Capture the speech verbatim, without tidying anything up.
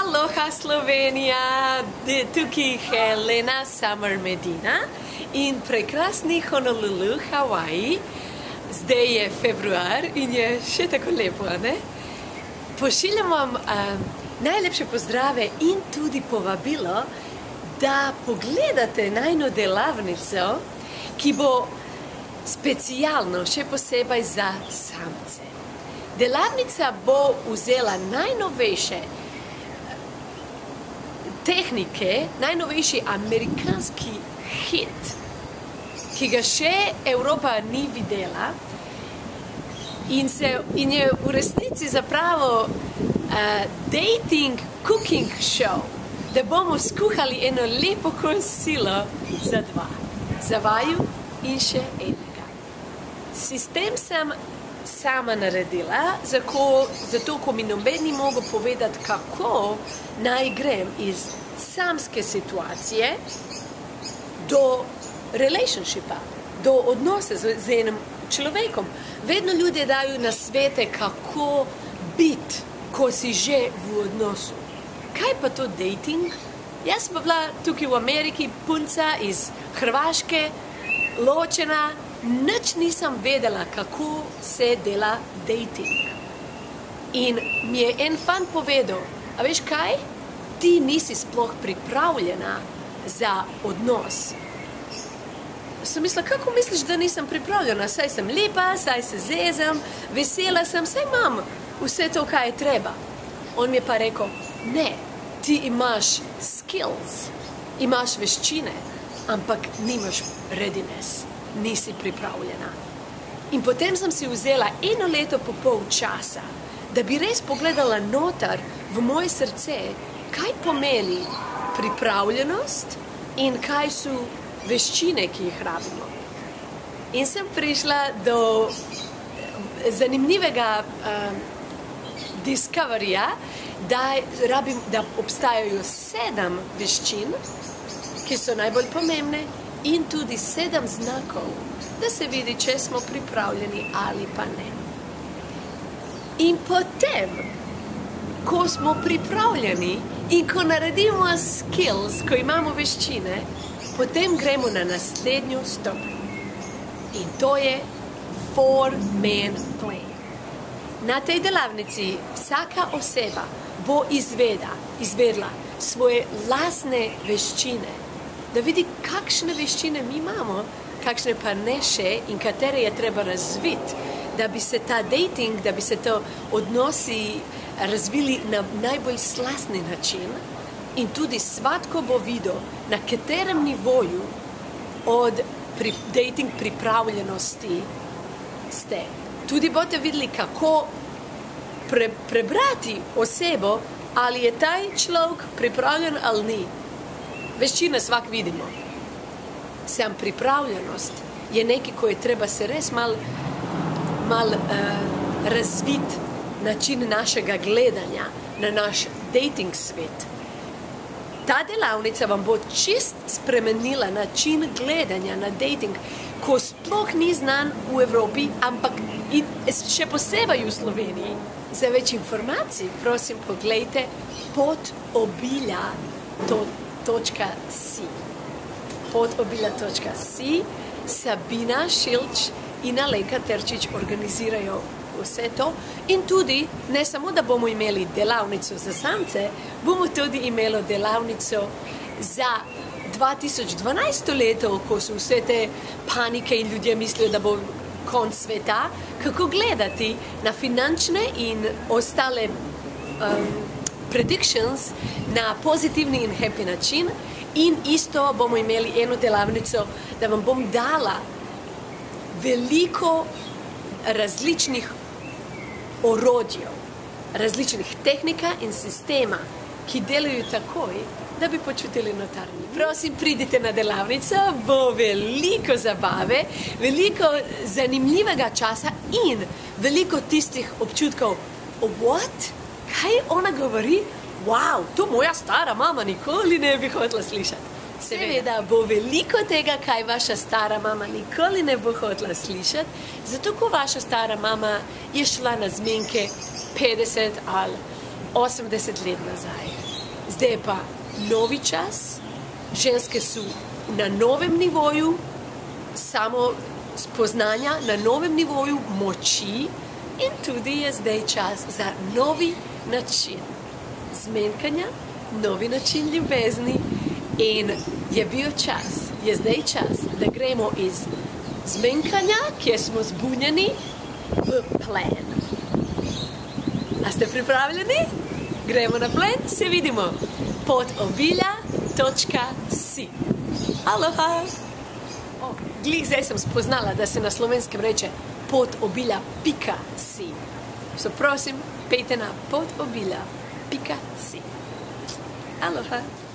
Aloha Slovenija, tukaj Helena Summer Medina in prekrasni Honolulu, Hawaii. Zdaj je februar in je še tako lepo, ne? Pošiljam vam um, najlepše pozdrave in tudi povabilo, da pogledate najno delavnico, ki bo specialno, še posebej za samce. Delavnica bo vzela najnovejše tehnike, najnovejši amerikanski hit, ki ga še Evropa ni videla in, se, in je v resnici zapravo uh, dating cooking show, da bomo skuhali eno lepo kosilo za dva, za vaju in še enega. Sistem sem sama naredila, zato, zato ko mi noben ni mogel povedati, kako naj grem iz samske situacije do relationshipa, do odnosa z, z enim človekom. Vedno ljudje dajo nasvete, kako biti, ko si že v odnosu. Kaj pa to dating? Jaz pa bila tukaj v Ameriki, punca iz Hrvaške, ločena, nič nisem vedela, kako se dela dating. In mi je en fan povedal, a veš kaj? Ti nisi sploh pripravljena za odnos. Sem mislila, kako misliš, da nisem pripravljena? Saj sem lepa, saj se zezam, vesela sem, saj imam vse to, kaj je treba. On mi je pa rekel, ne, ti imaš skills, imaš veščine, ampak nimaš readiness, nisi pripravljena. In potem sem si vzela eno leto po pol časa, da bi res pogledala noter v moje srce, kaj pomeni pripravljenost in kaj so veščine, ki jih rabimo. In sem prišla do zanimivega uh, discoveryja, da, rabim, da obstajajo sedem veščin, ki so najbolj pomembne, in tudi sedem znakov, da se vidi, če smo pripravljeni ali pa ne. In potem, ko smo pripravljeni in ko naredimo skills, ko imamo veščine, potem gremo na naslednjo stopnjo. In to je four-man plan. Na tej delavnici vsaka oseba bo izveda, izvedla svoje lastne veščine, da vidi, kakšne veščine mi imamo, kakšne pa ne še in katere je treba razviti, da bi se ta dating, da bi se to odnosi razvili na najbolj slastni način in tudi svatko bo videl, na katerem nivoju od pri, dating pripravljenosti ste. Tudi boste videli, kako pre, prebrati osebo, ali je taj človek pripravljen ali ni. Veščine svak vidimo. Sam pripravljenost je nekaj, ko je treba se res mal, mal uh, razviti način našega gledanja na naš dating svet. Ta delavnica vam bo čist spremenila način gledanja na dating, ko sploh ni znan v Evropi, ampak in še posebej v Sloveniji. Za več informacij, prosim, poglejte podobilja točka si. podobilja točka si, Sabina Šilč in Alenka Terčič organizirajo vse to. In tudi, ne samo, da bomo imeli delavnico za samce, bomo tudi imeli delavnico za dva tisoč dvanajsto leto, ko so vse te panike in ljudje mislijo, da bo konc sveta, kako gledati na finančne in ostale um, predictions na pozitivni in happy način. In isto bomo imeli eno delavnico, da vam bom dala veliko različnih orodjev, različnih tehnika in sistema, ki delajo takoj, da bi počutili notarni. Prosim, pridite na delavnico, bo veliko zabave, veliko zanimljivega časa in veliko tistih občutkov. What? Kaj ona govori? Wow, to moja stara mama nikoli ne bi hotela slišati. Seveda bo veliko tega, kaj vaša stara mama nikoli ne bo hotela slišati, zato ko vaša stara mama je šla na zmenke petdeset ali osemdeset let nazaj. Zdaj je pa novi čas, ženske so na novem nivoju, samo spoznanja, na novem nivoju moči in tudi je zdaj čas za novi način zmenkanja, novi način ljubezni in je bil čas, je zdaj čas, da gremo iz zmenkanja, kjer smo zbunjeni, v plen. A ste pripravljeni? Gremo na plen, se vidimo. Pot obilja točka si. Aloha! O, glih zdaj sem spoznala, da se na slovenskem reče pot obilja pika si. So prosim, pejte na pot obilja pika si. Aloha!